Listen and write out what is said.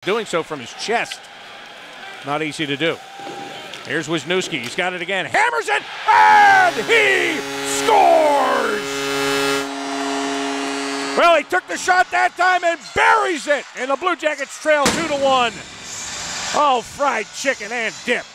Doing so from his chest. Not easy to do. Here's Wisniewski. He's got it again. Hammers it, and he scores! Well, he took the shot that time and buries it, and the Blue Jackets trail 2-1. Oh, fried chicken and dip.